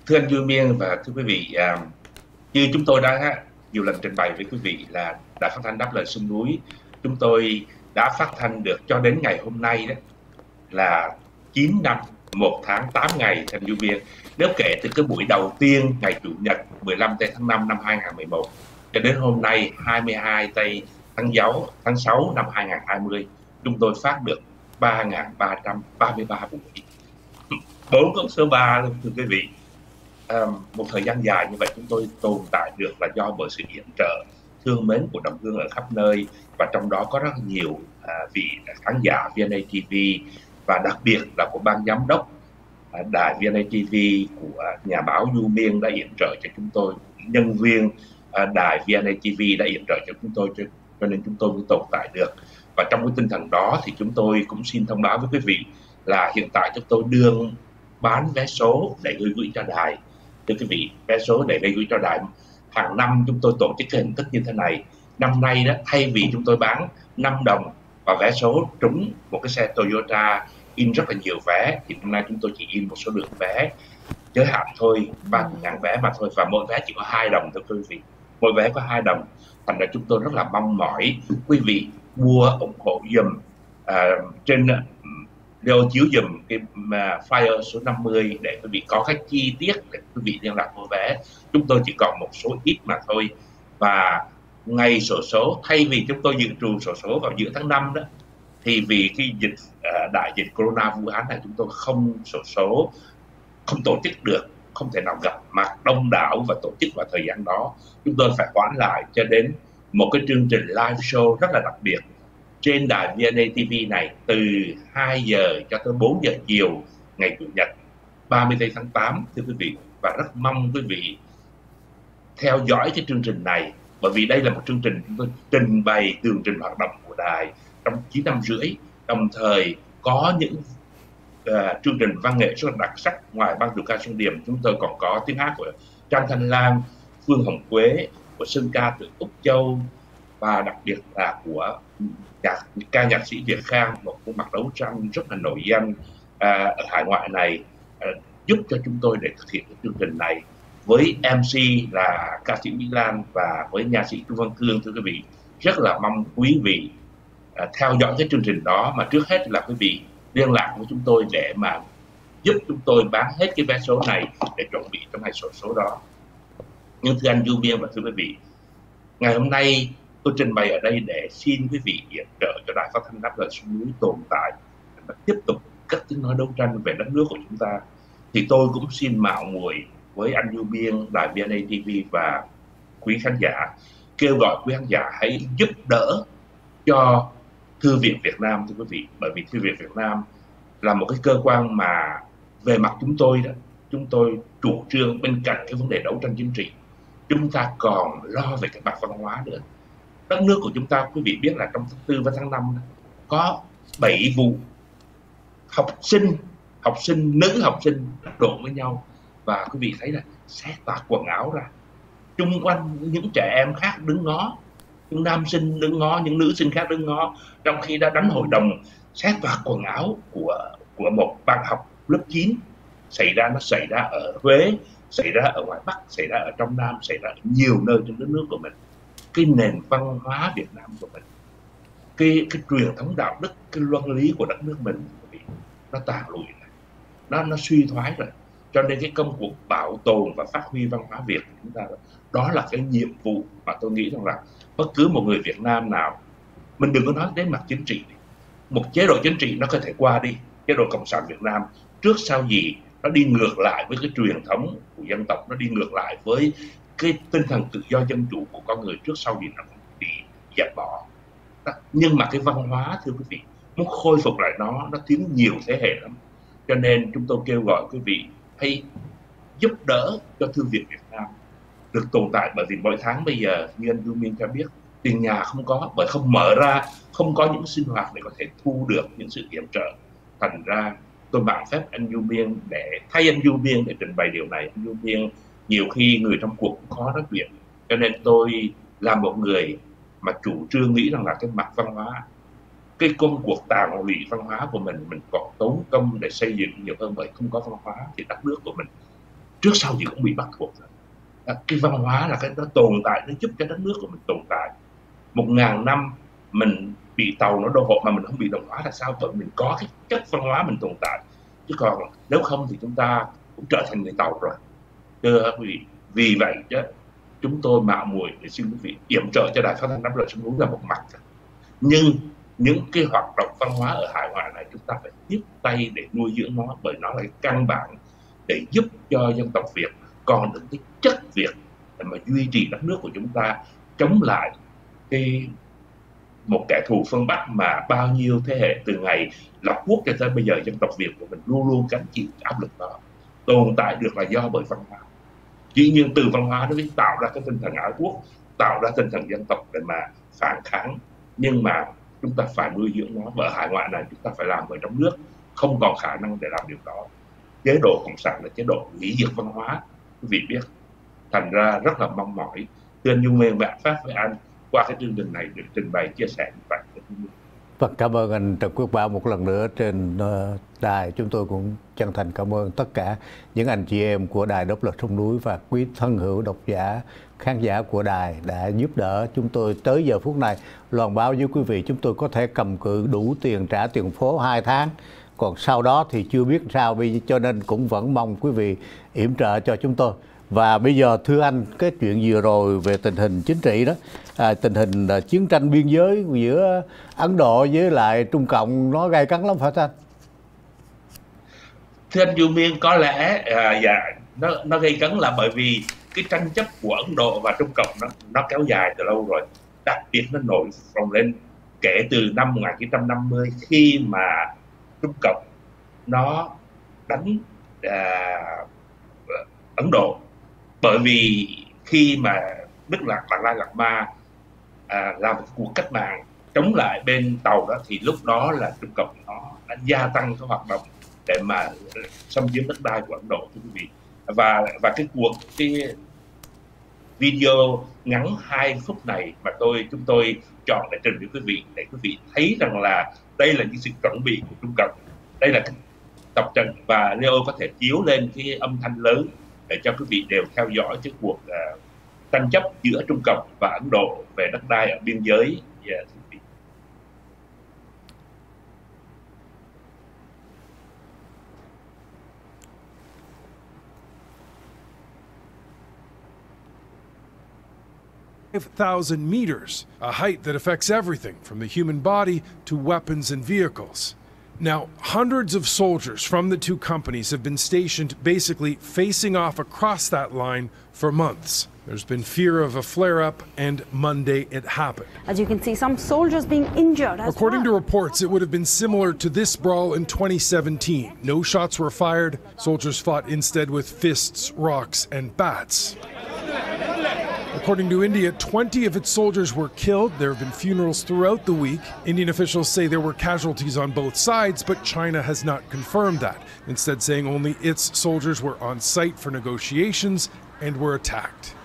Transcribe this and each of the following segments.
Thưa anh Dương Miên và thưa quý vị, như chúng tôi đã nhiều lần trình bày với quý vị là Đài Phát thanh Đáp Lời Sông Núi, chúng tôi đã phát thanh được cho đến ngày hôm nay đó là 9 năm, 1 tháng 8 ngày thưa anh Dương Miên. Nếu kể từ cái buổi đầu tiên ngày Chủ nhật 15 tây tháng 5 năm 2011 cho đến hôm nay 22 tây tháng 6 năm 2020, chúng tôi phát được 3.333 buổi, bốn con số 3 luôn thưa quý vị. Một thời gian dài như vậy chúng tôi tồn tại được là do bởi sự yểm trợ thương mến của đồng hương ở khắp nơi, và trong đó có rất nhiều vị khán giả VNA TV, và đặc biệt là của ban giám đốc đài VNA TV, của nhà báo Du Miên đã yểm trợ cho chúng tôi, nhân viên đài VNA TV đã yểm trợ cho chúng tôi, cho nên chúng tôi mới tồn tại được. Và trong cái tinh thần đó thì chúng tôi cũng xin thông báo với quý vị là hiện tại chúng tôi đương bán vé số để gửi cho đài. Thưa quý vị, vé số để gửi cho đài hàng năm chúng tôi tổ chức cái hình thức như thế này. Năm nay đó, thay vì chúng tôi bán 5 đồng và vé số trúng một cái xe Toyota in rất là nhiều vé, thì năm nay chúng tôi chỉ in một số lượng vé giới hạn thôi, 30.000 vé mà thôi, và mỗi vé chỉ có 2 đồng. Thưa quý vị, mỗi vé có 2 đồng. Thành ra chúng tôi rất là mong mỏi quý vị mua ủng hộ dùm trên đều chiếu dùm cái flyer số 50 để quý vị có các chi tiết để quý vị liên lạc mua vé. Chúng tôi chỉ còn một số ít mà thôi. Và ngày xổ số, thay vì chúng tôi dự trù xổ số vào giữa tháng 5 đó, thì vì cái đại dịch corona Vũ Hán này, chúng tôi không xổ số, không tổ chức được, không thể nào gặp mặt đông đảo và tổ chức vào thời gian đó. Chúng tôi phải hoãn lại cho đến một cái chương trình live show rất là đặc biệt trên đài VNA TV này từ 2 giờ cho tới 4 giờ chiều ngày Chủ nhật 30 tháng 8, thưa quý vị. Và rất mong quý vị theo dõi cái chương trình này, bởi vì đây là một chương trình chúng tôi trình bày tường trình hoạt động của đài trong 9 năm rưỡi, đồng thời có những chương trình văn nghệ rất là đặc sắc. Ngoài ban chủ ca Xuân Điểm, chúng tôi còn có tiếng hát của Trang Thanh Lam, Phương Hồng Quế, của Sơn ca từ Úc Châu, và đặc biệt là của ca nhạc sĩ Việt Khang, một khuôn mặt đấu tranh rất là nổi danh ở hải ngoại này, giúp cho chúng tôi để thực hiện cái chương trình này với MC là ca sĩ Mỹ Lan và với nha sĩ Trung Văn Cương. Thưa quý vị, rất là mong quý vị theo dõi cái chương trình đó, mà trước hết là quý vị liên lạc với chúng tôi để mà giúp chúng tôi bán hết cái vé số này để chuẩn bị trong ngày sổ số đó. Nhưng thưa anh Du Miên và thưa quý vị, ngày hôm nay tôi trình bày ở đây để xin quý vị yểm trợ cho Đài Phát thanh Đáp Lời Sông Núi tồn tại và tiếp tục cất tiếng nói đấu tranh về đất nước của chúng ta. Thì tôi cũng xin mạo muội với anh Du Miên, đài VNA TV và quý khán giả, kêu gọi quý khán giả hãy giúp đỡ cho Thư viện Việt Nam, thưa quý vị. Bởi vì Thư viện Việt Nam là một cái cơ quan mà về mặt chúng tôi đó, chúng tôi chủ trương bên cạnh cái vấn đề đấu tranh chính trị, chúng ta còn lo về cái mặt văn hóa nữa. Đất nước của chúng ta, quý vị biết là trong tháng 4 và tháng 5 có 7 vụ học sinh nữ học sinh đụng với nhau, và quý vị thấy là xé toạc quần áo ra, chung quanh những trẻ em khác đứng ngó, những nam sinh đứng ngó, những nữ sinh khác đứng ngó, trong khi đã đánh hội đồng xé toạc quần áo của một bạn học lớp 9. Nó xảy ra ở Huế, xảy ra ở ngoài Bắc, xảy ra ở trong Nam, xảy ra ở nhiều nơi trên đất nước của mình. Cái nền văn hóa Việt Nam của mình, cái truyền thống đạo đức, cái luân lý của đất nước mình, nó tàn lụi rồi, nó suy thoái rồi. Cho nên cái công cuộc bảo tồn và phát huy văn hóa Việt của chúng ta, đó là cái nhiệm vụ mà tôi nghĩ rằng là bất cứ một người Việt Nam nào, mình đừng có nói đến mặt chính trị, một chế độ chính trị nó có thể qua đi, chế độ cộng sản Việt Nam trước sau gì nó đi ngược lại với cái truyền thống của dân tộc, nó đi ngược lại với cái tinh thần tự do dân chủ của con người, trước sau gì nó cũng bị dẹp bỏ đó. Nhưng mà cái văn hóa, thưa quý vị, muốn khôi phục lại nó thiếu nhiều thế hệ lắm. Cho nên chúng tôi kêu gọi quý vị hãy giúp đỡ cho Thư viện Việt Nam được tồn tại. Bởi vì mỗi tháng bây giờ, như anh Du Miên cho biết, tiền nhà không có, bởi không mở ra, không có những sinh hoạt để có thể thu được những sự yểm trợ. Thành ra tôi mạn phép anh Du Miên để thay anh Du Miên để trình bày điều này. Anh Du Miên nhiều khi người trong cuộc cũng khó nói chuyện, cho nên tôi là một người mà chủ trương nghĩ rằng là cái mặt văn hóa, cái công cuộc tàn lụy văn hóa của mình còn tốn công để xây dựng nhiều hơn. Bởi không có văn hóa thì đất nước của mình trước sau gì cũng bị bắt buộc. Cái văn hóa là cái nó tồn tại, nó giúp cái đất nước của mình tồn tại. 1000 năm mình bị tàu nó đô hộ mà mình không bị đồng hóa là sao? Bởi mình có cái chất văn hóa mình tồn tại, chứ còn nếu không thì chúng ta cũng trở thành người tàu rồi. Thưa quý vị, vì vậy chứ chúng tôi mạo muội để xin quý vị yểm trợ cho Đài Phát thanh Đáp Lời Sông Núi là một mặt, nhưng những cái hoạt động văn hóa ở hải ngoại này chúng ta phải tiếp tay để nuôi dưỡng nó, bởi nó là cái căn bản để giúp cho dân tộc Việt còn được cái chất Việt để mà duy trì đất nước của chúng ta, chống lại một kẻ thù phương Bắc mà bao nhiêu thế hệ từ ngày lập quốc cho tới bây giờ dân tộc Việt của mình luôn luôn gánh chịu áp lực đó. Tồn tại được là do bởi văn hóa. Dĩ nhiên từ văn hóa nó mới tạo ra cái tinh thần ái quốc, tạo ra tinh thần dân tộc để mà phản kháng, nhưng mà chúng ta phải nuôi dưỡng nó. Ở hải ngoại này chúng ta phải làm ở trong nước, không còn khả năng để làm điều đó. Chế độ cộng sản là chế độ hủy diệt văn hóa, quý vị biết. Thành ra rất là mong mỏi thưa anh Dung Nguyên và Pháp với anh qua cái chương trình này được trình bày chia sẻ như vậy. Vâng, cảm ơn anh Trần Quốc Bảo một lần nữa trên đài. Chúng tôi cũng chân thành cảm ơn tất cả những anh chị em của Đài Đáp Lời Sông Núi và quý thân hữu độc giả, khán giả của đài đã giúp đỡ chúng tôi tới giờ phút này. Loan báo với quý vị, chúng tôi có thể cầm cự đủ tiền trả tiền phố 2 tháng. Còn sau đó thì chưa biết sao, cho nên cũng vẫn mong quý vị yểm trợ cho chúng tôi. Và bây giờ thưa anh, cái chuyện vừa rồi về tình hình chính trị đó, tình hình chiến tranh biên giới giữa Ấn Độ với lại Trung Cộng nó gay cấn lắm phải không anh? Thưa anh Dung Miên, có lẽ nó gây cấn là bởi vì cái tranh chấp của Ấn Độ và Trung Cộng nó kéo dài từ lâu rồi. Đặc biệt nó nổi phồng lên kể từ năm 1950 khi mà Trung Cộng nó đánh Ấn Độ. Bởi vì khi mà Đức Đạt Lai Lạt Ma làm một cuộc cách mạng chống lại bên Tàu đó, thì lúc đó là Trung Cộng nó đã gia tăng cái hoạt động để mà xâm chiếm đất đai của Ấn Độ, thưa quý vị. Và cái video ngắn 2 phút này mà chúng tôi chọn để trình với quý vị, để quý vị thấy rằng là đây là những sự chuẩn bị của Trung Cộng, đây là cái tập trận, và Leo có thể chiếu lên cái âm thanh lớn để cho quý vị đều theo dõi cái cuộc tranh chấp giữa Trung Cộng và Ấn Độ về đất đai ở biên giới. $5,000 meters, a height that affects everything from the human body to weapons and vehicles. Now, hundreds of soldiers from the two companies have been stationed basically facing off across that line for months. There's been fear of a flare-up, and Monday it happened. As you can see, some soldiers being injured as According to reports, it would have been similar to this brawl in 2017. No shots were fired. Soldiers fought instead with fists, rocks, and bats. According to India, 20 of its soldiers were killed. There have been funerals throughout the week. Indian officials say there were casualties on both sides, but China has not confirmed that, instead saying only its soldiers were on site for negotiations and were attacked.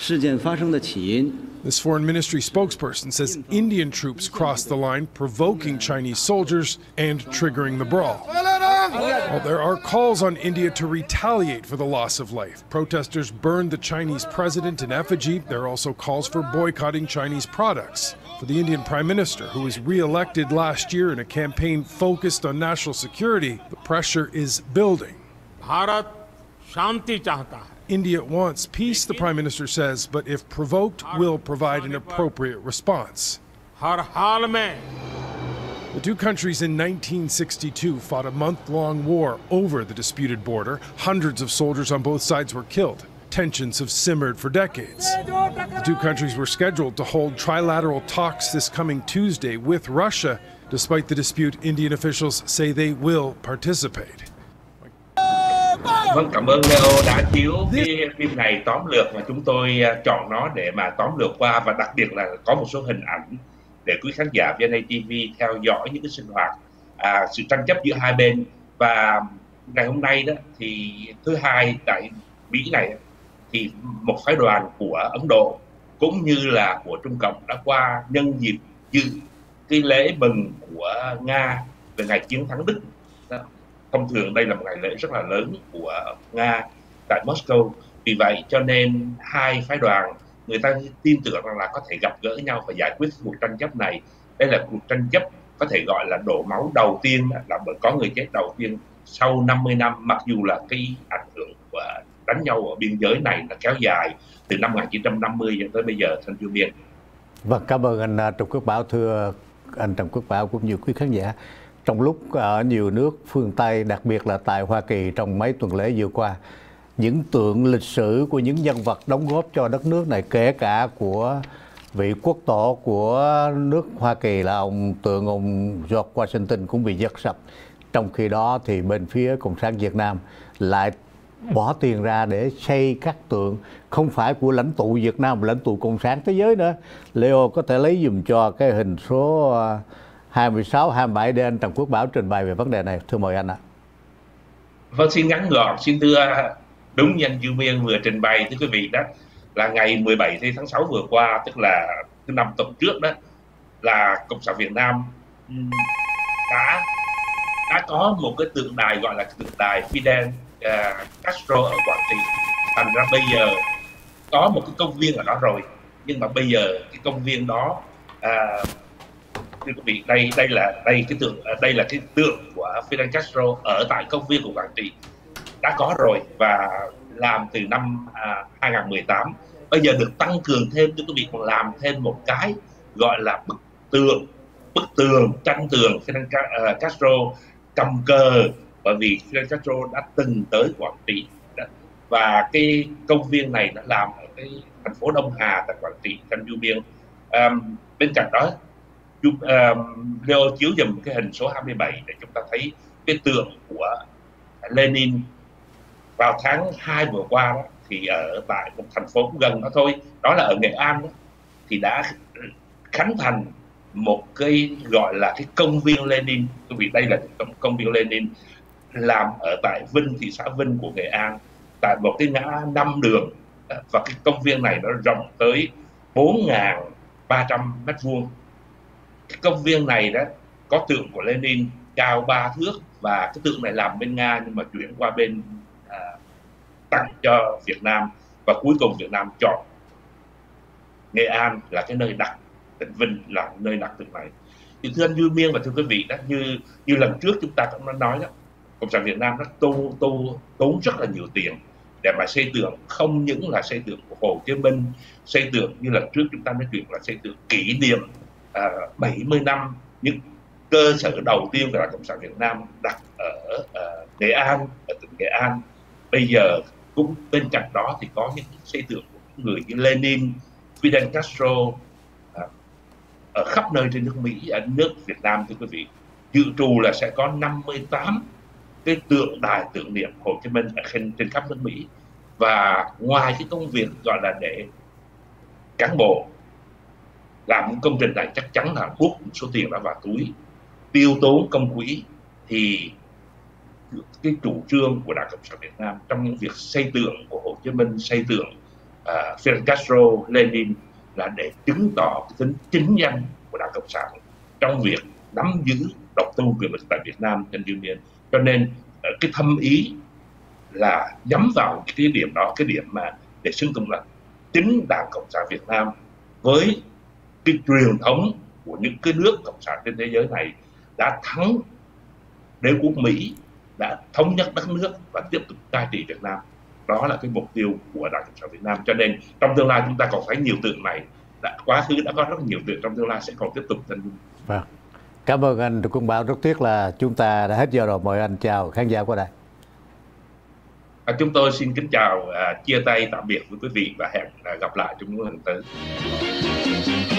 This foreign ministry spokesperson says Indian troops crossed the line, provoking Chinese soldiers and triggering the brawl. Well, there are calls on India to retaliate for the loss of life. Protesters burned the Chinese president in effigy. There are also calls for boycotting Chinese products. For the Indian Prime Minister, who was re-elected last year in a campaign focused on national security, the pressure is building. Bharat shanti chahta hai. India wants peace, the Prime Minister says, but if provoked, will provide an appropriate response. Har haal mein. The two countries in 1962 fought a month-long war over the disputed border. Hundreds of soldiers on both sides were killed. Tensions have simmered for decades. The two countries were scheduled to hold trilateral talks this coming Tuesday with Russia. Despite the dispute, Indian officials say they will participate. Vâng, cảm ơn Leo đã chiếu cái phim này tóm lược, mà chúng tôi chọn nó để mà tóm lược qua, và đặc biệt là có một số hình ảnh để quý khán giả VNA TV theo dõi những cái sinh hoạt, sự tranh chấp giữa hai bên. Và ngày hôm nay đó thì thứ hai tại Mỹ này thì một phái đoàn của Ấn Độ cũng như là của Trung Cộng đã qua nhân dịp dự cái lễ mừng của Nga về ngày chiến thắng Đức. Thông thường đây là một ngày lễ rất là lớn của Nga, tại Moscow. Vì vậy cho nên hai phái đoàn người ta tin tưởng rằng là có thể gặp gỡ nhau và giải quyết cuộc tranh chấp này. Đây là cuộc tranh chấp có thể gọi là đổ máu đầu tiên, là bởi có người chết đầu tiên sau 50 năm, mặc dù là cái ảnh hưởng của đánh nhau ở biên giới này là kéo dài từ năm 1950 cho tới bây giờ, thưa Dương Biên. Vâng, cảm ơn anh Trần Quốc Bảo. Thưa anh Trần Quốc Bảo cũng như quý khán giả, trong lúc ở nhiều nước phương Tây, đặc biệt là tại Hoa Kỳ trong mấy tuần lễ vừa qua, những tượng lịch sử của những nhân vật đóng góp cho đất nước này, kể cả của vị quốc tổ của nước Hoa Kỳ là tượng ông George Washington cũng bị giật sập. Trong khi đó thì bên phía Cộng sản Việt Nam lại bỏ tiền ra để xây các tượng không phải của lãnh tụ Việt Nam mà lãnh tụ Cộng sản thế giới nữa. Leo có thể lấy dùm cho cái hình số 26, 27 để anh Trần Quốc Bảo trình bày về vấn đề này. Thưa mời anh ạ. Vâng, xin ngắn gọn, xin thưa đúng như anh Dương Biên vừa trình bày thưa quý vị, đó là ngày 17 tháng 6 vừa qua, tức là cái năm tuần trước đó, là Cộng sản Việt Nam đã có một cái tượng đài gọi là tượng đài Fidel Castro ở Quảng Trị. Thành ra bây giờ có một cái công viên ở đó rồi, nhưng mà bây giờ cái công viên đó thưa quý vị, đây là cái tượng của Fidel Castro ở tại công viên của Quảng Trị đã có rồi và làm từ năm 2018. Bây giờ được tăng cường thêm, thưa quý vị, còn làm thêm một cái gọi là bức tường tranh tường Fidel Castro cầm cờ, bởi vì Fidel Castro đã từng tới Quảng Trị và cái công viên này đã làm ở cái thành phố Đông Hà tại Quảng Trị, thành Du Biên. Bên cạnh đó Leo chiếu dùm cái hình số 27 để chúng ta thấy cái tượng của Lenin vào tháng 2 vừa qua đó, thì ở tại một thành phố cũng gần đó thôi, đó là ở Nghệ An đó, thì đã khánh thành một cái gọi là cái công viên Lenin. Quý vị, đây là công viên Lenin làm ở tại Vinh, thị xã Vinh của Nghệ An, tại một cái ngã 5 đường, và cái công viên này nó rộng tới 4.300 m². Cái công viên này đó có tượng của Lenin cao 3 thước, và cái tượng này làm bên Nga nhưng mà chuyển qua bên tặng cho Việt Nam, và cuối cùng Việt Nam chọn Nghệ An là cái nơi đặt, tỉnh Vinh là nơi đặt tượng này. Thì thưa anh Dương Biên và thưa quý vị, đó như lần trước chúng ta cũng đã nói đó, Cộng sản Việt Nam nó tốn rất là nhiều tiền để mà xây tượng, không những là xây tượng của Hồ Chí Minh, xây tượng như lần trước chúng ta nói chuyện là xây tượng kỷ niệm 70 năm những cơ sở đầu tiên của Đảng Cộng sản Việt Nam đặt ở Nghệ An, ở tỉnh Nghệ An. Bây giờ cũng bên cạnh đó thì có những xây tượng của người như Lenin, Fidel Castro ở khắp nơi trên nước Mỹ, ở nước Việt Nam. Thưa quý vị, dự trù là sẽ có 58 cái tượng đài tưởng niệm Hồ Chí Minh ở trên khắp nước Mỹ. Và ngoài cái công việc gọi là để cán bộ làm những công trình này chắc chắn là buộc một số tiền đã vào túi, tiêu tốn công quỹ, thì cái chủ trương của Đảng Cộng sản Việt Nam trong những việc xây tượng của Hồ Chí Minh, xây tượng Fidel Castro, Lenin là để chứng tỏ cái tính chính danh của Đảng Cộng sản trong việc nắm giữ độc tôn quyền lực tại Việt Nam trên Dương Biên. Cho nên cái thâm ý là nhắm vào cái điểm đó, cái điểm mà để xưng tụng là chính Đảng Cộng sản Việt Nam với cái truyền thống của những cái nước cộng sản trên thế giới này đã thắng đế quốc Mỹ, đã thống nhất đất nước và tiếp tục cai trị Việt Nam. Đó là cái mục tiêu của Đảng Cộng sản Việt Nam. Cho nên trong tương lai chúng ta còn thấy nhiều tượng này, quá khứ đã có rất nhiều tượng, trong tương lai sẽ còn tiếp tục. Vâng. Cảm ơn anh Trần Quốc Bảo. Rất tiếc là chúng ta đã hết giờ rồi. Mời anh chào khán giả của đài. Chúng tôi xin kính chào, chia tay tạm biệt với quý vị và hẹn gặp lại trong những lần tới.